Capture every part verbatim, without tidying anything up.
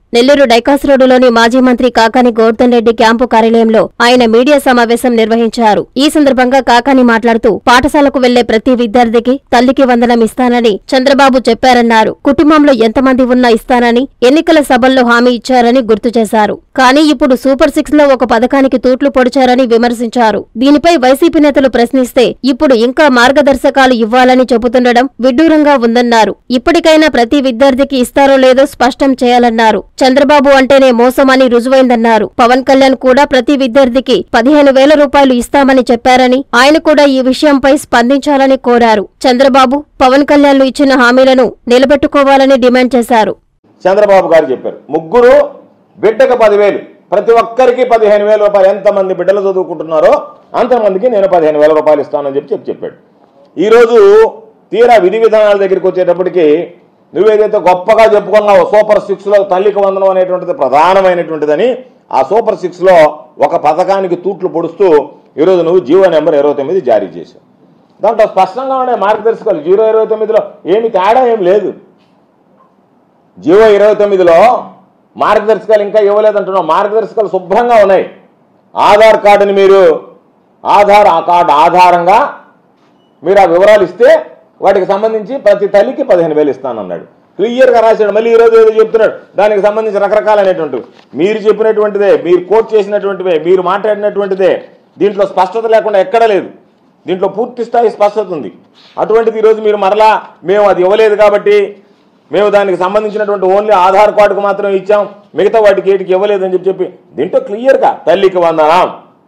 నెల్లూరు డైకాస్ రోడ్డులోని మాజీ మంత్రి కాకాని గోవర్ధన్ రెడ్డి క్యాంపు కార్యాలయంలో ఆయన మీడియా సమావేశం నిర్వహించారు. ఈ సందర్భంగా కాకాని మాట్లాడుతూ పాఠశాలకు వెళ్లే ప్రతి విద్యార్థికి తల్లికి వందనం ఇస్తానని చంద్రబాబు చెప్పారన్నారు. కుటుంబంలో ఎంతమంది ఉన్నా ఇస్తానని ఎన్నికల సభల్లో హామీ ఇచ్చారని గుర్తు చేశారు. కానీ ఇప్పుడు సూపర్ సిక్స్ లో ఒక పథకానికి తూట్లు పొడిచారని విమర్శించారు. దీనిపై వైసీపీ నేతలు ప్రశ్నిస్తే ఇప్పుడు ఇంకా మార్గదర్శకాలు ఇవ్వాలని చెబుతుండడం విడ్డూరంగా ఉందన్నారు. ఇప్పటికైనా ప్రతి విద్యార్థికి ఇస్తారో లేదో స్పష్టం చేయాలన్నారు. చంద్రబాబు అంటేనే మోసమని రుజువైందన్నారు. పవన్ కళ్యాణ్ కూడా ప్రతి విద్యార్థికి పదిహేను వేల రూపాయలు ఇస్తామని చెప్పారని, ఆయన కూడా ఈ విషయంపై స్పందించాలని కోరారు. చంద్రబాబు, పవన్ కళ్యాణ్లు ఇచ్చిన హామీలను నిలబెట్టుకోవాలని డిమాండ్ చేశారు. చంద్రబాబు గారు చెప్పారు, ముగ్గురు బిడ్డకు పదివేలు, ప్రతి ఒక్కరికి పదిహేను వేల రూపాయలు. ఎంతమంది బిడ్డలు చదువుకుంటున్నారో అంతమందికి నేను పదిహేను వేల రూపాయలు ఇస్తానని చెప్పి చెప్పి చెప్పాడు. ఈరోజు తీరా విధి విధానాల దగ్గరికి వచ్చేటప్పటికి నువ్వేదైతే గొప్పగా చెప్పుకున్నావు సూపర్ సిక్స్ లో తల్లికి వందనం అనేటువంటిది ప్రధానమైనటువంటిదని, ఆ సూపర్ సిక్స్ లో ఒక పథకానికి తూట్లు పొడుస్తూ ఈరోజు నువ్వు జీవో నెంబర్ ఇరవై తొమ్మిది జారీ చేశావు. దాంట్లో స్పష్టంగా ఉండే మార్గదర్శకాలు జీరో ఇరవై తొమ్మిదిలో ఏమి తేడా ఏం లేదు. జీవో ఇరవై తొమ్మిదిలో మార్గదర్శకాలు ఇంకా ఇవ్వలేదంటున్నావు. మార్గదర్శకాలు శుభ్రంగా ఉన్నాయి. ఆధార్ కార్డుని మీరు ఆధార్ ఆ కార్డు ఆధారంగా మీరు ఆ వివరాలు ఇస్తే వాటికి సంబంధించి ప్రతి తల్లికి పదిహేను వేలు ఇస్తానన్నాడు. క్లియర్గా రాశాడు. మళ్ళీ ఈరోజు ఏదో చెప్తున్నాడు దానికి సంబంధించి రకరకాలైనటువంటివి. మీరు చెప్పినటువంటిదే, మీరు కోట్ చేసినటువంటివే, మీరు మాట్లాడినటువంటిదే. దీంట్లో స్పష్టత లేకుండా ఎక్కడా లేదు. దీంట్లో పూర్తి స్థాయి స్పష్టత ఉంది. అటువంటిది ఈరోజు మీరు మరలా మేము అది ఇవ్వలేదు కాబట్టి మేము దానికి సంబంధించినటువంటి ఓన్లీ ఆధార్ కార్డుకు మాత్రం ఇచ్చాం, మిగతా వాటికి ఏటికి ఇవ్వలేదని చెప్పి చెప్పి దీంట్లో క్లియర్గా తల్లికి వందనం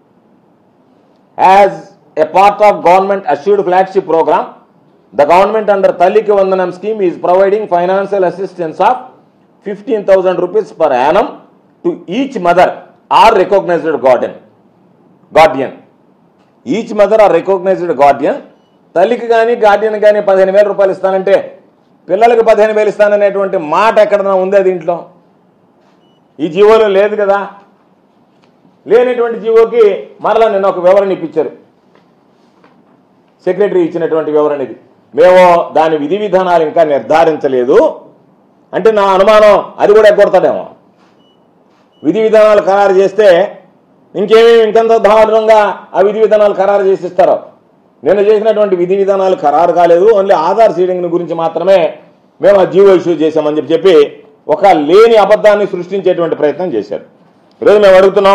as a part of government assured flagship programme, the government under Talliki Vandanam scheme is providing financial assistance of fifteen thousand rupees per annum to each mother or recognized guardian. Guardian. Each mother or recognized guardian. తల్లికి కానీ Guardian కానీ పదిహేను వేల రూపాయలు ఇస్తానంటే పిల్లలకి పదిహేను వేలు ఇస్తాననేటువంటి మాట ఎక్కడన్నా ఉందే దీంట్లో? ఈ జీవోలో లేదు కదా. లేనటువంటి జీవోకి మరలా నేను ఒక వివరణ ఇప్పించారు. సెక్రటరీ ఇచ్చినటువంటి వివరణ ఇది. మేము దాని విధి విధానాలు ఇంకా నిర్ధారించలేదు అంటే నా అనుమానం అది కూడా ఎగ్గొడతాడేమో. విధి విధానాలు ఖరారు చేస్తే ఇంకేమేమి ఇంకెంత దారుణంగా ఆ విధి విధానాలు ఖరారు చేసి ఇస్తారో. నిన్న చేసినటువంటి విధి విధానాలు ఖరారు కాలేదు, ఓన్లీ ఆధార్ సీడింగ్ గురించి మాత్రమే మేము ఆ జీవో ఇష్యూ చేశామని చెప్పి చెప్పి ఒక లేని అబద్ధాన్ని సృష్టించేటువంటి ప్రయత్నం చేశారు. ఈరోజు మేము అడుగుతున్నాం,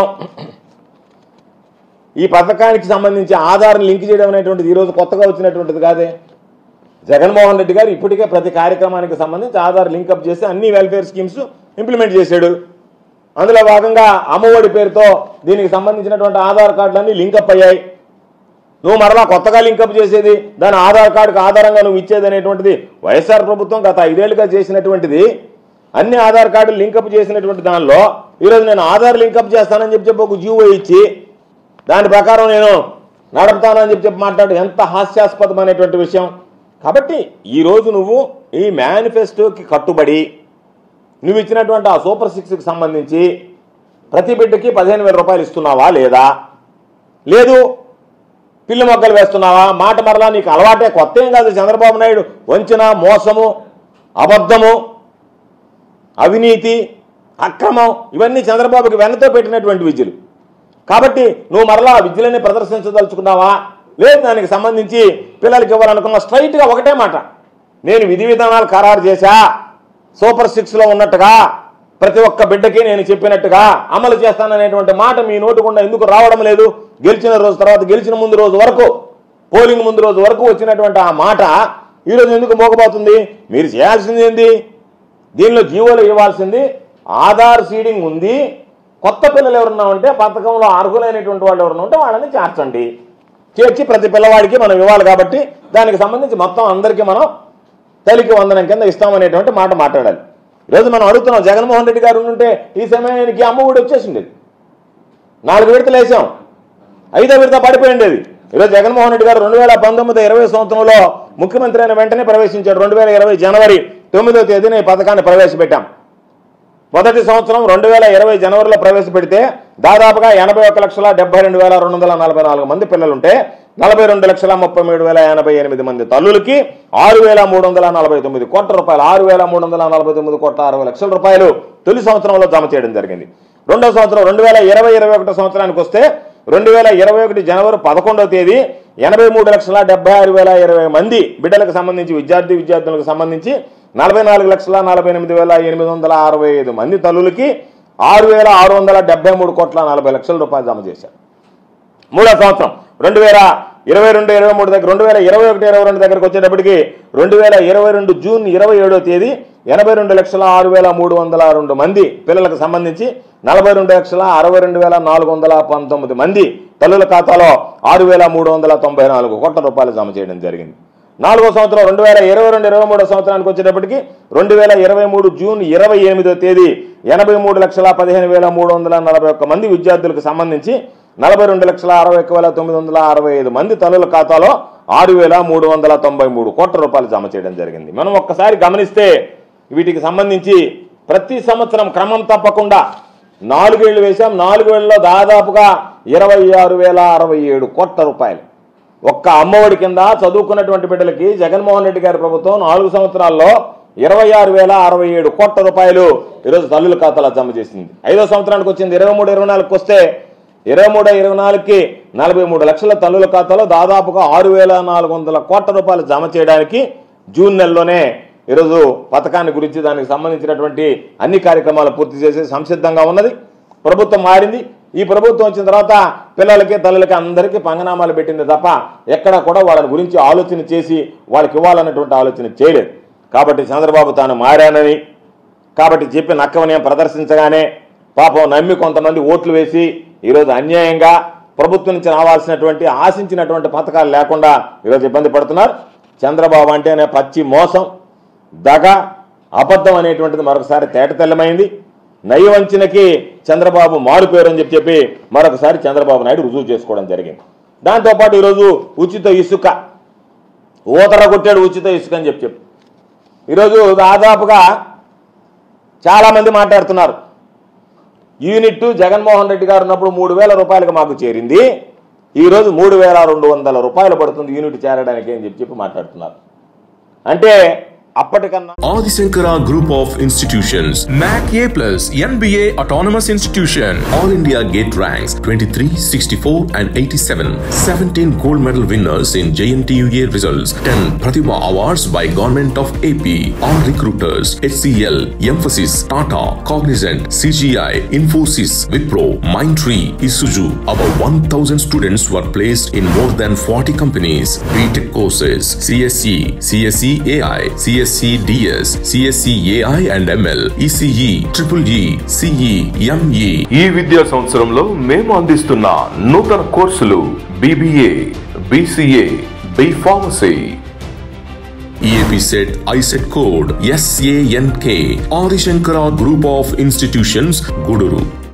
ఈ పథకానికి సంబంధించి ఆధార్ని లింక్ చేయడం అనేటువంటిది ఈరోజు కొత్తగా వచ్చినటువంటిది కాదే. జగన్మోహన్ రెడ్డి గారు ఇప్పటికే ప్రతి కార్యక్రమానికి సంబంధించి ఆధార్ లింకప్ చేసి అన్ని వెల్ఫేర్ స్కీమ్స్ ఇంప్లిమెంట్ చేశాడు. అందులో భాగంగా అమ్మఒడి పేరుతో దీనికి సంబంధించినటువంటి ఆధార్ కార్డులన్నీ లింకప్ అయ్యాయి. నువ్వు మరలా కొత్తగా లింకప్ చేసేది, దాని ఆధార్ కార్డుకు ఆధారంగా నువ్వు ఇచ్చేది అనేటువంటిది వైఎస్ఆర్ ప్రభుత్వం గత ఐదేళ్లుగా చేసినటువంటిది. అన్ని ఆధార్ కార్డులు లింకప్ చేసినటువంటి దానిలో ఈరోజు నేను ఆధార్ లింకప్ చేస్తానని చెప్పి చెప్పి ఒక జీవో ఇచ్చి దాని ప్రకారం నేను నడుపుతానని చెప్పి చెప్పి మాట్లాడు ఎంత హాస్యాస్పదమైనటువంటి విషయం. కాబట్టి ఈరోజు నువ్వు ఈ మేనిఫెస్టోకి కట్టుబడి నువ్వు ఇచ్చినటువంటి ఆ సూపర్ సిక్స్కి సంబంధించి ప్రతి బిడ్డకి పదిహేను వేల రూపాయలు ఇస్తున్నావా లేదా, లేదు పిల్లి మొక్కలు వేస్తున్నావా? మాట మరలా నీకు అలవాటే, కొత్త ఏం కాదు. చంద్రబాబు నాయుడు వంచన, మోసము, అబద్ధము, అవినీతి, అక్రమం ఇవన్నీ చంద్రబాబుకి వెన్నతో పెట్టినటువంటి విద్యలు. కాబట్టి నువ్వు మరలా విద్యలని ప్రదర్శించదలుచుకున్నావా? లేదు దానికి సంబంధించి పిల్లలకి ఇవ్వాలనుకున్నా స్ట్రైట్గా ఒకటే మాట, నేను విధి విధానాలు ఖరారు చేశా, సూపర్ సిక్స్లో ఉన్నట్టుగా ప్రతి ఒక్క బిడ్డకి నేను చెప్పినట్టుగా అమలు చేస్తాననేటువంటి మాట మీ నోటి గుండా ఎందుకు రావడం లేదు? గెలిచిన రోజు తర్వాత గెలిచిన ముందు రోజు వరకు, పోలింగ్ ముందు రోజు వరకు వచ్చినటువంటి ఆ మాట ఈరోజు ఎందుకు మోగబోతుంది? మీరు చేయాల్సింది ఏంది? దీనిలో జీవోలు ఇవ్వాల్సింది ఆధార్ సీడింగ్ ఉంది. కొత్త పిల్లలు ఎవరున్నా ఉంటే పథకంలో అర్హులైనటువంటి వాళ్ళు ఎవరున్నా ఉంటే వాళ్ళని చేర్చండి, చేర్చి ప్రతి పిల్లవాడికి మనం ఇవ్వాలి. కాబట్టి దానికి సంబంధించి మొత్తం అందరికీ మనం తల్లికి వందనం కింద ఇస్తామనేటువంటి మాట మాట్లాడాలి. ఈరోజు మనం అడుగుతున్నాం, జగన్మోహన్ రెడ్డి గారు ఉంటే ఈ సమయానికి అమ్మ ఒడి వచ్చేసింది. నాలుగు విడతలు వేసాం, ఐదో విడత పడిపోయిండేది. ఈరోజు జగన్మోహన్ రెడ్డి గారు రెండు వేల పంతొమ్మిది ఇరవై సంవత్సరంలో ముఖ్యమంత్రి అయిన వెంటనే ప్రవేశించాడు. రెండు వేల ఇరవై జనవరి తొమ్మిదో తేదీన ఈ పథకాన్ని ప్రవేశపెట్టాం. మొదటి సంవత్సరం రెండు వేల ఇరవై జనవరిలో ప్రవేశపెడితే దాదాపుగా ఎనభై ఒక లక్షల డెబ్బై రెండు వేల రెండు వందల నలభై నాలుగు మంది పిల్లలుంటే నలభై రెండు లక్షల ముప్పై మూడు వేల ఎనభై ఎనిమిది మంది తల్లులకి ఆరు వేల మూడు వందల నలభై తొమ్మిది కోట్ల రూపాయలు ఆరు వేల మూడు వందల నలభై తొమ్మిది కోట్ల అరవై లక్షల రూపాయలు తొలి సంవత్సరంలో జమ చేయడం జరిగింది. రెండో సంవత్సరం రెండు వేల ఇరవై ఇరవై ఒకటో సంవత్సరానికి వస్తే రెండు వేల ఇరవై ఒకటి జనవరి పదకొండవ తేదీ ఎనభై మూడు లక్షల డెబ్బై ఆరు వేల ఇరవై మంది బిడ్డలకు సంబంధించి విద్యార్థి విద్యార్థులకు సంబంధించి నలభై నాలుగు లక్షల నలభై ఎనిమిది వేల ఎనిమిది వందల అరవై ఐదు మంది తల్లులకి ఆరు వేల ఆరు వందల డెబ్బై మూడు కోట్ల నలభై లక్షల రూపాయలు జమ చేశారు. మూడో సంవత్సరం రెండు వేల ఇరవై రెండు ఇరవై మూడు దగ్గర రెండు వేల ఇరవై ఒకటి ఇరవై రెండు దగ్గరకు వచ్చేటప్పటికి రెండు వేల ఇరవై రెండు జూన్ ఇరవై ఏడో తేదీ ఎనభై రెండు లక్షల ఆరు వేల మూడు వందల రెండు మంది పిల్లలకు సంబంధించి నలభై రెండు లక్షల అరవై రెండు వేల నాలుగు వందల పంతొమ్మిది మంది తల్లుల ఖాతాలో ఆరు వేల మూడు వందల తొంభై నాలుగు కోట్ల రూపాయలు జమ చేయడం జరిగింది. నాలుగో సంవత్సరం రెండు వేల ఇరవై రెండు ఇరవై మూడో సంవత్సరానికి వచ్చేటప్పటికి రెండు వేల ఇరవై మూడు జూన్ ఇరవై ఎనిమిదో తేదీ ఎనభై మూడు లక్షల పదిహేను వేల మూడు వందల నలభై ఒక్క మంది విద్యార్థులకు సంబంధించి నలభై రెండు లక్షల అరవై ఒక్క వేల తొమ్మిది వందల అరవై ఐదు మంది తల్లుల ఖాతాలో ఆరు వేల మూడు వందల తొంభై మూడు కోట్ల రూపాయలు జమ చేయడం జరిగింది. మనం ఒక్కసారి గమనిస్తే వీటికి సంబంధించి ప్రతి సంవత్సరం క్రమం తప్పకుండా నాలుగేళ్లు వేశాం. నాలుగేళ్లలో దాదాపుగా ఇరవై ఆరు వేల అరవై ఏడు కోట్ల రూపాయలు ఒక్క అమ్మఒడి కింద చదువుకున్నటువంటి బిడ్డలకి జగన్మోహన్ రెడ్డి గారి ప్రభుత్వం నాలుగు సంవత్సరాల్లో ఇరవై ఆరు వేల అరవై ఏడు కోట్ల రూపాయలు ఈరోజు తల్లుల ఖాతాలో జమ చేసింది. ఐదో సంవత్సరానికి వచ్చింది ఇరవై మూడు ఇరవై నాలుగుకి వస్తే ఇరవై మూడు ఇరవై నాలుగుకి నలభై మూడు లక్షల తల్లుల ఖాతాలో దాదాపుగా ఆరు వేల నాలుగు వందల కోట్ల రూపాయలు జమ చేయడానికి జూన్ నెలలోనే ఈరోజు పథకాన్ని గురించి దానికి సంబంధించినటువంటి అన్ని కార్యక్రమాలు పూర్తి చేసి సంసిద్ధంగా ఉన్నది. ప్రభుత్వం మారింది. ఈ ప్రభుత్వం వచ్చిన తర్వాత పిల్లలకి తల్లులకి అందరికీ పంగనామాలు పెట్టింది తప్ప ఎక్కడ కూడా వాళ్ళని గురించి ఆలోచన చేసి వాళ్ళకి ఇవ్వాలన్నటువంటి ఆలోచన చేయలేదు. కాబట్టి చంద్రబాబు తాను మారానని కాబట్టి చెప్పి నక్కవనయం ప్రదర్శించగానే పాపం నమ్మి కొంతమంది ఓట్లు వేసి ఈరోజు అన్యాయంగా ప్రభుత్వం నుంచి రావాల్సినటువంటి ఆశించినటువంటి పథకాలు లేకుండా ఈరోజు ఇబ్బంది పడుతున్నారు. చంద్రబాబు అంటేనే పచ్చి మోసం, దగ, అబద్ధం అనేటువంటిది మరొకసారి తేటతెల్లమైంది. నయవంచనకి చంద్రబాబు మారుపేరు అని చెప్పి చెప్పి మరొకసారి చంద్రబాబు నాయుడు రుజువు చేసుకోవడం జరిగింది. దాంతోపాటు ఈరోజు ఉచిత ఇసుక ఊతర కొట్టాడు ఉచిత ఇసుక అని చెప్పి చెప్పి ఈరోజు దాదాపుగా చాలామంది మాట్లాడుతున్నారు. యూనిట్ జగన్మోహన్ రెడ్డి గారు ఉన్నప్పుడు మూడు వేల రూపాయలకు మాకు చేరింది, ఈరోజు మూడు వేల రెండు వందల రూపాయలు పడుతుంది యూనిట్ చేరడానికి అని చెప్పి చెప్పి మాట్లాడుతున్నారు. అంటే అప్పటికన్నా Adi Shankara Group of Institutions, M A C A plus, N B A Autonomous Institution, All India Gate ranks twenty-three, sixty-four and eighty-seven, seventeen gold medal winners in J N T U A results, ten Pratibha Awards by Government of A P, all recruiters, H C L, Emphasis, Tata, Cognizant, C G I, Infosys, Wipro, Mindtree, Isuzu. About one thousand students were placed in more than forty companies. B Tech courses, C S E, C S E A I, C S C D S, C S C A I and M L, E C E, Triple E, C E, M E. ఈ విద్యా సంవత్సరంలో మేము అందిస్తున్న నూతన కోర్సులు B B A, B C A, B Pharmacy. E A P set I set code S A N K. Adi Shankara Group of Institutions, Guduru.